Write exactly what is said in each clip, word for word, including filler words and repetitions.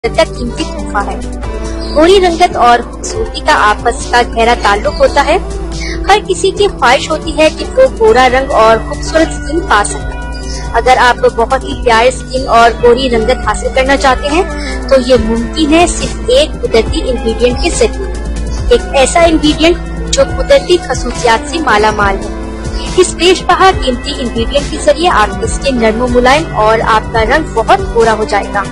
का कीमती तोहफा है। गोरी रंगत और खूबसूरती का आपस का गहरा ताल्लुक होता है। हर किसी की ख्वाहिश होती है कि वो गोरा रंग और खूबसूरत स्किन पा सके। अगर आप बहुत ही प्यारे स्किन और गोरी रंगत हासिल करना चाहते हैं तो ये मुमकिन है सिर्फ एक कुदरती इंग्रेडिएंट के जरिए। एक ऐसा इंग्रेडिएंट जो कुदरती खसूसियात से माला माल है। इस बेशबहा कीमती इंग्रेडिएंट के जरिए आपकी स्किन नरम मुलायम और आपका रंग बहुत गोरा हो जाएगा।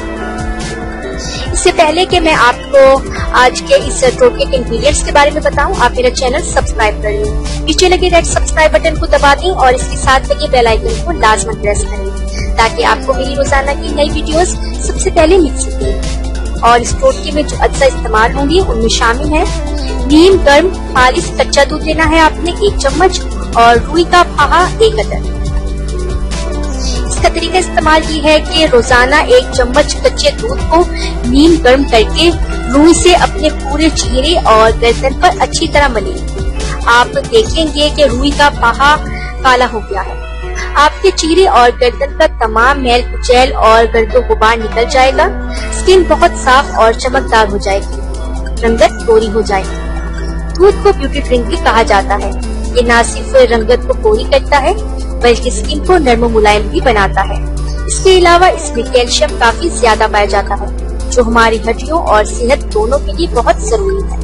इससे पहले कि मैं आपको आज के इस टोटके के इंग्रेडिएंट्स के बारे में बताऊं, आप मेरा चैनल सब्सक्राइब कर लें। नीचे लगे रेड सब्सक्राइब बटन को दबा दें और इसके साथ लगे बेल आइकन को लाजमन प्रेस करें ताकि आपको मेरी रोजाना की नई वीडियोस सबसे पहले मिल सके। और इस टोटके में जो अज्जा इस्तेमाल होंगे उनमें शामिल है नीम गर्म खालिस कच्चा दूध लेना है आपने एक चम्मच और रुई का फाहा एक अदद। इसका तरीका इस्तेमाल ये है कि रोजाना एक चम्मच कच्चे दूध को नीम गर्म करके रुई से अपने पूरे चेहरे और गर्दन पर अच्छी तरह मलें। आप देखेंगे कि रुई का फाहा काला हो गया है। आपके चेहरे और गर्दन का तमाम मैल कुचैल और गर्दो गुबार निकल जाएगा। स्किन बहुत साफ और चमकदार हो जाएगी, रंगत गोरी हो जाएगी। दूध को ब्यूटी ड्रिंक भी कहा जाता है। ये न सिर्फ रंगत को गोरी करता है बल्कि स्किन को नरम मुलायम भी बनाता है। इसके अलावा इसमें कैल्शियम काफी ज्यादा पाया जाता है जो हमारी हड्डियों और सेहत दोनों के लिए बहुत जरूरी है।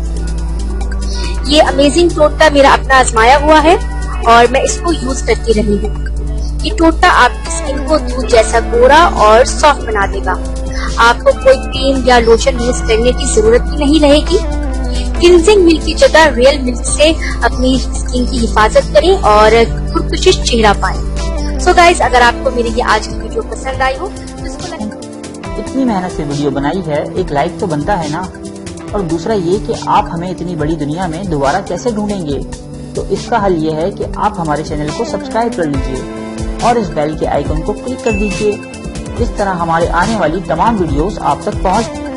ये अमेजिंग टोटका मेरा अपना आजमाया हुआ है और मैं इसको यूज करती रही हूँ। ये टोटका आपकी स्किन को दूध जैसा गोरा और सॉफ्ट बना देगा। आपको कोई क्रीम या लोशन यूज करने की जरूरत भी नहीं रहेगी। क्लिंजिंग मिल्क की जगह रियल मिल्क से अपनी स्किन की हिफाजत करें और खुशखुश चेहरा पाएं। सो गाइस, अगर आपको मेरी ये आज की वीडियो पसंद आई हो तो इसको लाइक। इतनी मेहनत से वीडियो बनाई है, एक लाइक तो बनता है ना। और दूसरा ये कि आप हमें इतनी बड़ी दुनिया में दोबारा कैसे ढूंढेंगे, तो इसका हल ये है कि आप हमारे चैनल को सब्सक्राइब कर लीजिए और इस बेल के आइकन को क्लिक कर दीजिए। इस तरह हमारे आने वाली तमाम वीडियोस आप तक पहुंच